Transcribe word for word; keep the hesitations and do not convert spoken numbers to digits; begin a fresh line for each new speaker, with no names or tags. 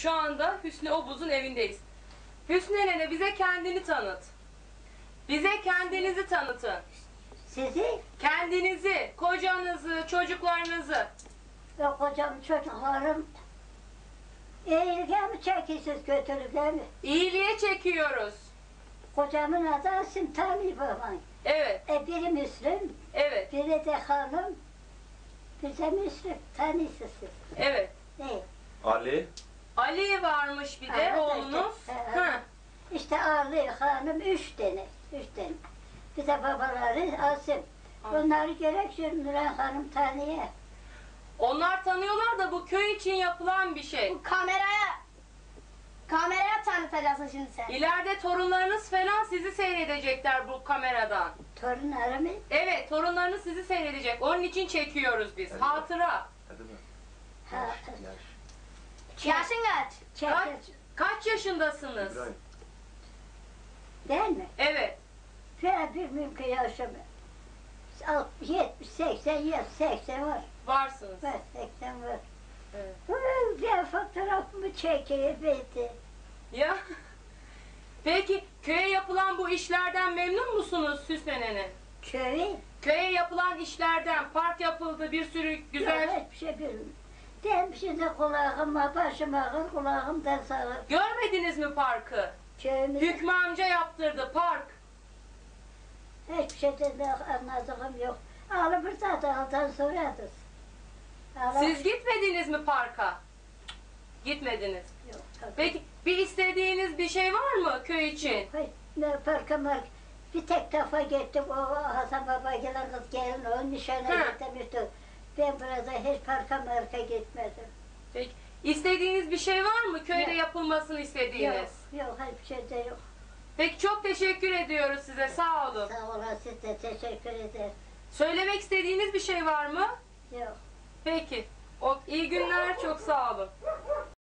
şu anda Hüsnü Obuz'un evindeyiz. Hüsnü nene bize kendini tanıt. Bize kendinizi tanıtın.
Sizi?
Kendinizi, kocanızı, çocuklarınızı.
Yok kocam, çocuklarım. İyiliğe mi çekiyorsunuz, kötülüğe mi?
İyiliğe çekiyoruz.
Kocamın adı Asim Talip olan.
Evet,
E biri Müslüm,
evet,
biri de hanım, bir de Müslüm. Tanıyorsunuz siz.
evet.
Ne?
Ali.
Ali varmış bir de
Evet,
oğlunuz.
işte, evet.
Hı.
İşte Ali hanım üç tane, üç tane. Bir de babaları Asim. Bunları gerek Nurhan Hanım tanıyor.
Onlar tanıyorlar da bu köy için yapılan bir şey.
Bu kameraya kameraya tanıtacaksın şimdi sen.
İleride torunlarınız falan sizi seyredecekler bu kameradan.
Torunlarımı
Evet, torunlarınız sizi seyredecek. Onun için çekiyoruz biz. Hatıra.
Hadi mi?
ha,
Yaşın kaç?
Kaç,
çekir.
kaç yaşındasınız?
İbrahim.
Değil mi?
Evet.
Şöyle bir mümkün yaşamı. yetmiş, seksen, seksen var.
Varsınız.
Var, seksen var.
Evet.
Hı, bir fotoğrafımı çekiyor beni.
Ya. Peki köye yapılan bu işlerden memnun musunuz Hüsnü nene?
Köyü.
Köye yapılan işlerden park yapıldı, bir sürü güzel.
Yok, hiçbir şey bilmiyorum. Demişim de kulağıma, başım ağır, kulağımdan sağır.
Görmediniz mi parkı?
Köyümüzde
Hükmü amca yaptırdı park.
hiçbir şeyden de anladığım yok. Ağlı zaten aldan sonradır. Ağlı...
Siz gitmediniz mi parka? Gitmediniz.
Yok, tabii.
Peki bir istediğiniz bir şey var mı köy için?
Hayır, ne parka mark. Bir tek defa gittim, o Hasan Baba gelen kız gelin, o nişana
Hı.
gitmişti. Ben burada hiç parka marka gitmedim.
Peki istediğiniz bir şey var mı köyde
Yok.
yapılmasını istediğiniz?
Yok, yok, hiçbir şey de yok.
Peki çok teşekkür ediyoruz size, sağ olun.
Sağ olun, siz de teşekkür ederim.
Söylemek istediğiniz bir şey var mı?
Yok.
Peki. O, iyi günler, çok sağ olun.